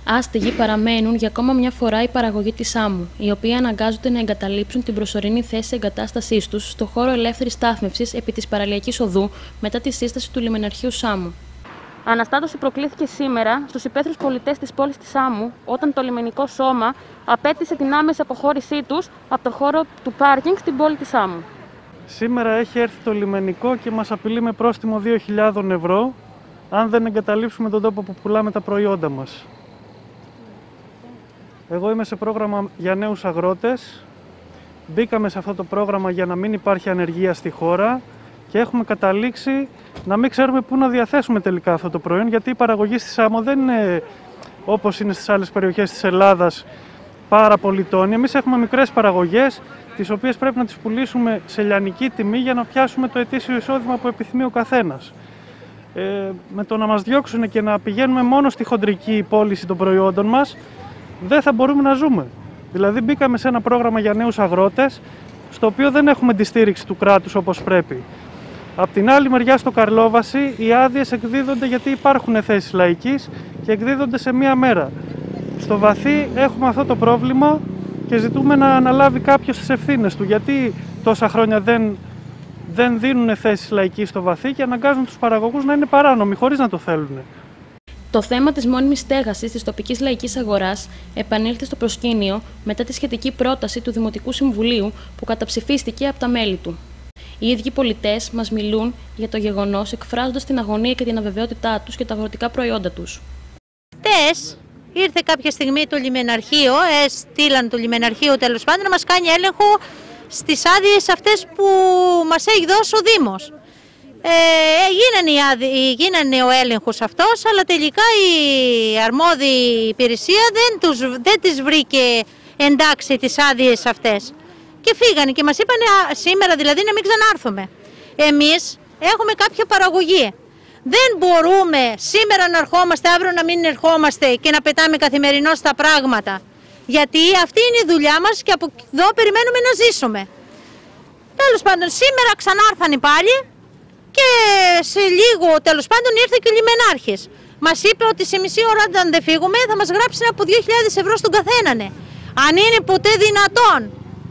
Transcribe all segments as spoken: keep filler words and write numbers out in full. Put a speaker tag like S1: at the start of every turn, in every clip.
S1: Άστεγοι παραμένουν για ακόμα μια φορά η παραγωγή της άμμου, οι οποίοι αναγκάζονται να εγκαταλείψουν την προσωρινή θέση εγκατάστασής τους στο χώρο ελεύθερης στάθμευσης επί της Παραλιακής Οδού μετά τη σύσταση του λιμεναρχείου Σάμου. Αναστάτωση προκλήθηκε σήμερα στους υπαίθριους πολιτές της πόλης της Σάμου, όταν το λιμενικό σώμα απέτησε την άμεση αποχώρησή τους από το χώρο του πάρκινγκ στην πόλη της Σάμου.
S2: Σήμερα έχει έρθει το λιμενικό και μας απειλεί με πρόστιμο δύο χιλιάδες ευρώ αν δεν εγκαταλείψουμε τον τόπο που πουλάμε τα προϊόντα μας. Εγώ είμαι σε πρόγραμμα για νέους αγρότες. Μπήκαμε σε αυτό το πρόγραμμα για να μην υπάρχει ανεργία στη χώρα και έχουμε καταλήξει να μην ξέρουμε πού να διαθέσουμε τελικά αυτό το προϊόν, γιατί η παραγωγή στη Σάμο δεν είναι όπως είναι στις άλλες περιοχές της Ελλάδας πάρα πολύ τόνοι. Εμείς έχουμε μικρές παραγωγές, τις οποίες πρέπει να τις πουλήσουμε σε λιανική τιμή για να πιάσουμε το ετήσιο εισόδημα που επιθυμεί ο καθένας. Ε, με το να μας διώξουν και να πηγαίνουμε μόνο στη χοντρική πώληση των προϊόντων μας, δεν θα μπορούμε να ζούμε. Δηλαδή μπήκαμε σε ένα πρόγραμμα για νέους αγρότες, στο οποίο δεν έχουμε τη στήριξη του κράτους όπως πρέπει. Απ' την άλλη μεριά στο Καρλόβαση οι άδειες εκδίδονται γιατί υπάρχουν θέσεις λαϊκής και εκδίδονται σε μία μέρα. Στο Βαθύ έχουμε αυτό το πρόβλημα και ζητούμε να αναλάβει κάποιος τις ευθύνες του, γιατί τόσα χρόνια δεν, δεν δίνουν θέσεις λαϊκής στο Βαθύ και αναγκάζουν τους παραγωγούς να είναι παράνομοι χωρίς να το θέλουν.
S1: Το θέμα της μόνιμης στέγασης της τοπικής λαϊκής αγοράς επανήλθε στο προσκήνιο μετά τη σχετική πρόταση του Δημοτικού Συμβουλίου που καταψηφίστηκε από τα μέλη του. Οι ίδιοι πολιτές μας μιλούν για το γεγονός, εκφράζοντας την αγωνία και την αβεβαιότητά τους και τα αγροτικά προϊόντα τους.
S3: Χτες ήρθε κάποια στιγμή το λιμεναρχείο, ε, στείλαν το λιμεναρχείο τέλος πάντων να μας κάνει έλεγχο στις άδειες αυτές που μας έχει δώσει ο Δήμος. Ε, γίνανε, γίνανε ο έλεγχος αυτός, αλλά τελικά η αρμόδια υπηρεσία δεν, τους, δεν τις βρήκε εντάξει τις άδειες αυτές. Και φύγανε και μας είπανε σήμερα δηλαδή να μην ξανάρθουμε. Εμείς έχουμε κάποια παραγωγή. Δεν μπορούμε σήμερα να ερχόμαστε, αύριο να μην ερχόμαστε και να πετάμε καθημερινώς τα πράγματα. Γιατί αυτή είναι η δουλειά μας και από εδώ περιμένουμε να ζήσουμε. Τέλος πάντων, σήμερα ξανάρθανε πάλι και σε λίγο τέλος πάντων ήρθε και ο λιμενάρχης. Μας είπε ότι σε μισή ώρα αν δεν φύγουμε θα μας γράψουν από δύο χιλιάδες ευρώ στον καθένανε. Αν είναι ποτέ δυνατόν.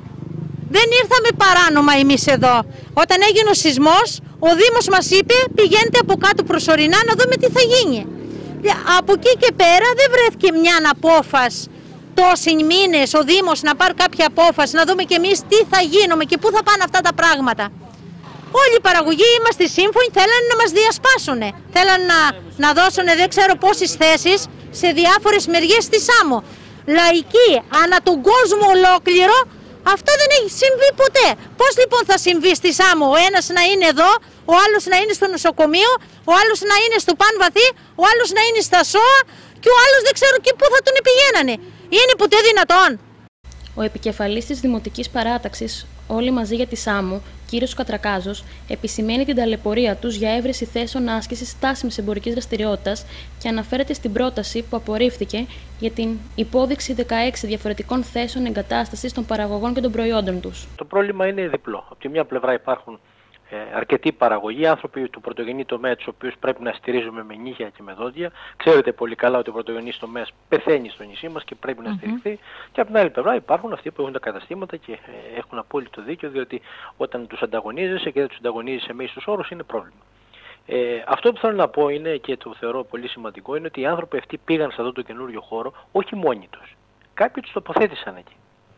S3: Δεν ήρθαμε παράνομα εμείς εδώ. Όταν έγινε ο σεισμός, ο Δήμος μας είπε πηγαίνετε από κάτω προσωρινά να δούμε τι θα γίνει. Από εκεί και πέρα δεν βρέθηκε μια απόφαση τόσοι μήνες ο Δήμος να πάρει κάποια απόφαση, να δούμε και εμείς τι θα γίνουμε και πού θα πάνε αυτά τα πράγματα. Όλοι οι παραγωγοί είμαστε σύμφωνοι, θέλανε να μας διασπάσουν. Θέλανε να, να δώσουν δεν ξέρω πόσες θέσεις σε διάφορες μεριές της Σάμο. Λαϊκή, ανά τον κόσμο ολόκληρο. Αυτό δεν έχει συμβεί ποτέ. Πώς λοιπόν θα συμβεί στη Σάμο ο ένας να είναι εδώ, ο άλλος να είναι στο νοσοκομείο, ο άλλος να είναι στο Παν Βαθύ, ο άλλος να είναι στα ΣΟΑ και ο άλλος δεν ξέρω και πού θα τον πηγαίνανε. Είναι ποτέ δυνατόν?
S1: Ο επικεφαλής της Δημοτικής Παράταξης Όλοι Μαζί για τη Σάμο, κύριος Κατρακάζος, επισημαίνει την ταλαιπωρία τους για έβρεση θέσεων άσκησης στάσιμης εμπορικής δραστηριότητας και αναφέρεται στην πρόταση που απορρίφθηκε για την υπόδειξη δεκαέξι διαφορετικών θέσεων εγκατάστασης των παραγωγών και των προϊόντων τους.
S4: Το πρόβλημα είναι διπλό. Από τη μια πλευρά υπάρχουν ε, αρκετοί παραγωγοί, άνθρωποι του πρωτογενή τομέα, τους οποίους πρέπει να στηρίζουμε με νύχια και με δόντια. Ξέρετε πολύ καλά ότι ο πρωτογενής τομέας πεθαίνει στο νησί μας και πρέπει να στηριχθεί. Mm-hmm. Και από την άλλη πλευρά υπάρχουν αυτοί που έχουν τα καταστήματα και ε, έχουν απόλυτο δίκιο, διότι όταν τους ανταγωνίζεσαι και δεν τους ανταγωνίζεσαι με ίσους όρους είναι πρόβλημα. Ε, αυτό που θέλω να πω είναι, και το θεωρώ πολύ σημαντικό, είναι ότι οι άνθρωποι αυτοί πήγαν σε αυτό το καινούριο χώρο όχι μόνοι τους. Κάποιοι τους τοποθέτησαν εκεί.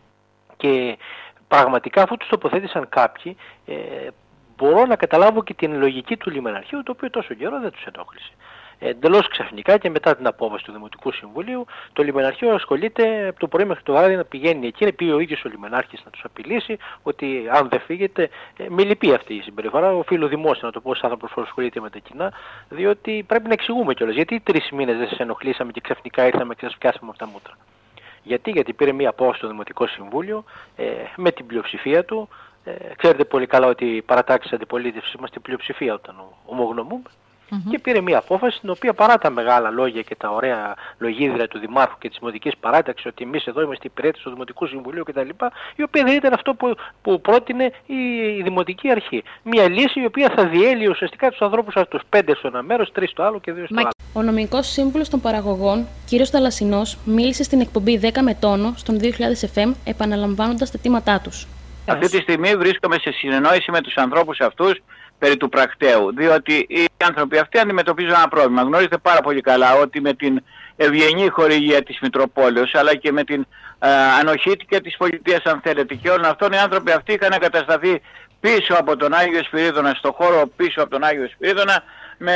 S4: Και πραγματικά αφού τους τοποθέτησαν κάποιοι, ε, μπορώ να καταλάβω και την λογική του λιμεναρχείου, το οποίο τόσο καιρό δεν τους ενόχλησε. Εντελώς ξαφνικά και μετά την απόφαση του Δημοτικού Συμβουλίου, το λιμεναρχείο ασχολείται από το πρωί μέχρι το βράδυ να πηγαίνει εκεί, να πει ο ίδιος ο λιμενάρχης να τους απειλήσει ότι αν δεν φύγετε, ε, με λυπεί αυτή η συμπεριφορά. Οφείλω δημόσια να το πω, σαν άνθρωπος που ασχολείται με τα κοινά, διότι πρέπει να εξηγούμε κιόλας. Γιατί τρεις μήνες δεν σας ενοχλήσαμε και ξαφνικά ήρθαμε και σας πιάσαμε από τα μούτρα. Γιατί, γιατί πήρε μία απόφαση στο Δημοτικό Συμβούλιο ε, με την πλειοψηφία του. Ε, ξέρετε πολύ καλά ότι οι παρατάξεις αντιπολίτευσης είμαστε πλειοψηφία όταν ομογνωμούμε. Mm-hmm. Και πήρε μια απόφαση την οποία, παρά τα μεγάλα λόγια και τα ωραία λογίδρα του Δημάρχου και της Δημοτικής Παράταξης, ότι εμείς εδώ είμαστε υπηρέτες του Δημοτικού Συμβουλίου κτλ., η οποία δεν ήταν αυτό που, που πρότεινε η, η Δημοτική Αρχή. Μια λύση η οποία θα διέλυε ουσιαστικά τους ανθρώπους αυτούς, πέντε στο ένα μέρος, τρεις στο άλλο και δύο στο άλλο.
S1: Ο νομικός σύμβουλος των παραγωγών, κ. Θαλασσινός, μίλησε στην εκπομπή δέκα με τόνο στον δύο χιλιάδες εφ εμ, επαναλαμβάνοντας τα αιτήματά τους.
S5: Αυτή τη στιγμή βρίσκομαι σε συνεννόηση με τους ανθρώπους αυτούς περί του πρακτέου, διότι οι άνθρωποι αυτοί αντιμετωπίζουν ένα πρόβλημα. Γνωρίζετε πάρα πολύ καλά ότι με την ευγενή χορηγία της Μητροπόλεως, αλλά και με την ε, ανοχή και της πολιτείας, αν θέλετε, και όλων αυτών, οι άνθρωποι αυτοί είχαν εγκατασταθεί πίσω από τον Άγιο Σπυρίδωνα, στο χώρο πίσω από τον Άγιο Σπυρίδωνα, με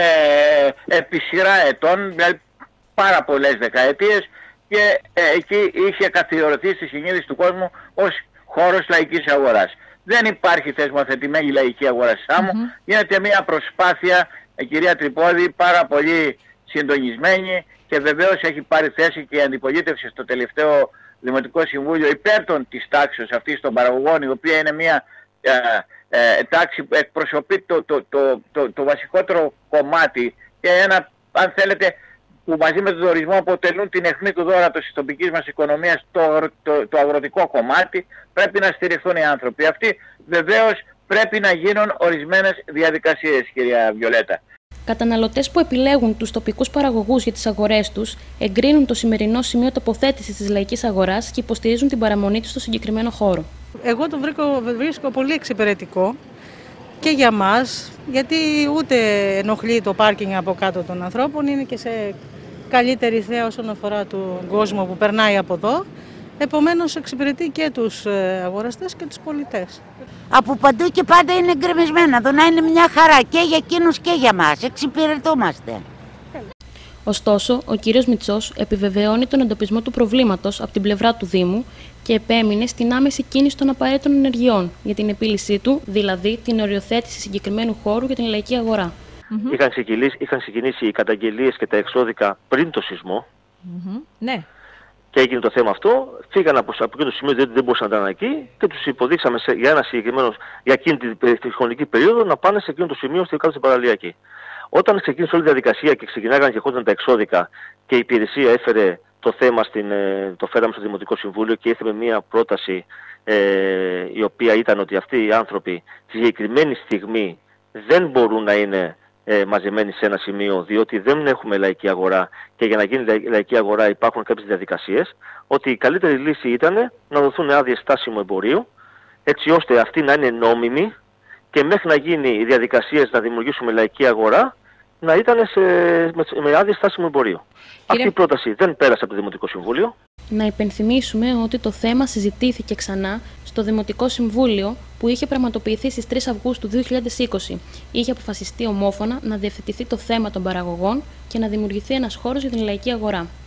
S5: επί σειρά ετών, δηλαδή πάρα πολλές δεκαετίες, και ε, εκεί είχε καθιερωθεί στη συνείδηση του κόσμου ως χώρος λαϊκής αγοράς. Δεν υπάρχει θεσμοθετημένη λαϊκή αγορά στη Σάμο. Mm-hmm. Γίνεται μια προσπάθεια, η κυρία Τρυπόδη, πάρα πολύ συντονισμένη, και βεβαίως έχει πάρει θέση και η αντιπολίτευση στο τελευταίο Δημοτικό Συμβούλιο υπέρ των της τάξης αυτής των παραγωγών, η οποία είναι μια ε, ε, τάξη που εκπροσωπεί το, το, το, το, το βασικότερο κομμάτι και ένα, αν θέλετε, που μαζί με τον τουρισμό αποτελούν την αιχμή του δώρατος της τοπικής μας οικονομίας, το, το, το αγροτικό κομμάτι. Πρέπει να στηριχθούν οι άνθρωποι αυτοί. Βεβαίως πρέπει να γίνουν ορισμένες διαδικασίες, κυρία Βιολέτα.
S1: Καταναλωτές που επιλέγουν τους τοπικούς παραγωγούς για τις αγορές τους εγκρίνουν το σημερινό σημείο τοποθέτησης της λαϊκής αγοράς και υποστηρίζουν την παραμονή τους στο συγκεκριμένο χώρο.
S6: Εγώ το βρίσκω, βρίσκω πολύ εξυπηρετικό και για μας, γιατί ούτε ενοχλεί το πάρκινγκ από κάτω των ανθρώπων, είναι και σε καλύτερη θέα όσον αφορά τον κόσμο που περνάει από εδώ. Επομένως εξυπηρετεί και τους αγοραστές και τους πολιτές.
S7: Από παντού και πάντα είναι γκρεμισμένα, εδώ να είναι μια χαρά και για εκείνους και για μας. Εξυπηρετούμαστε.
S1: Ωστόσο, ο κύριος Μητσός επιβεβαιώνει τον εντοπισμό του προβλήματος από την πλευρά του Δήμου και επέμεινε στην άμεση κίνηση των απαραίτητων ενεργειών για την επίλυσή του, δηλαδή την οριοθέτηση συγκεκριμένου χώρου για την λαϊκή αγορά.
S8: Mm-hmm. Είχαν, ξεκινήσει, είχαν ξεκινήσει οι καταγγελίες και τα εξώδικα πριν το σεισμό.
S9: Mm-hmm. Ναι.
S8: Και έγινε το θέμα αυτό, φύγαν από, από εκείνο το σημείο, δεν, δεν μπορούσαν να ήταν εκεί, και τους υποδείξαμε σε, για ένα συγκεκριμένο, για εκείνη τη, τη χρονική περίοδο, να πάνε σε εκείνο το σημείο στην κάτω στην παραλιακή. Όταν ξεκίνησε όλη η διαδικασία και ξεκινάγαν και χώταν τα εξώδικα και η υπηρεσία έφερε το θέμα, στην, το φέραμε στο Δημοτικό Συμβούλιο και ήρθε με μια πρόταση ε, η οποία ήταν ότι αυτοί οι άνθρωποι στη συγκεκριμένη στιγμή δεν μπορούν να είναι ε, μαζεμένοι σε ένα σημείο, διότι δεν έχουμε λαϊκή αγορά και για να γίνει λαϊκή αγορά υπάρχουν κάποιες διαδικασίες, ότι η καλύτερη λύση ήταν να δοθούν άδειες στάσιμου εμπορίου, έτσι ώστε αυτοί να είναι νόμιμοι και μέχρι να γίνει οι διαδικασίες να δημιουργήσουμε λαϊκή αγορά, να ήταν σε, με, με άδειες στάσιμου εμπορίου. Κύριε... Αυτή η πρόταση δεν πέρασε από το Δημοτικό Συμβούλιο.
S1: Να υπενθυμίσουμε ότι το θέμα συζητήθηκε ξανά στο Δημοτικό Συμβούλιο που είχε πραγματοποιηθεί στις τρεις Αυγούστου δύο χιλιάδες είκοσι. Είχε αποφασιστεί ομόφωνα να διευθετηθεί το θέμα των παραγωγών και να δημιουργηθεί ένας χώρος για την λαϊκή αγορά.